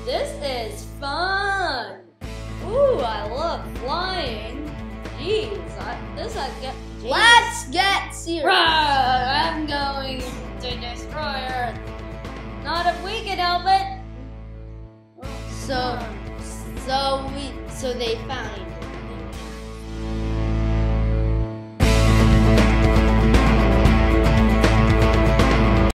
this is fun. Ooh, I love flying. Jeez, Let's get serious. I'm going to destroy Earth. Not if we can help it. So they found it.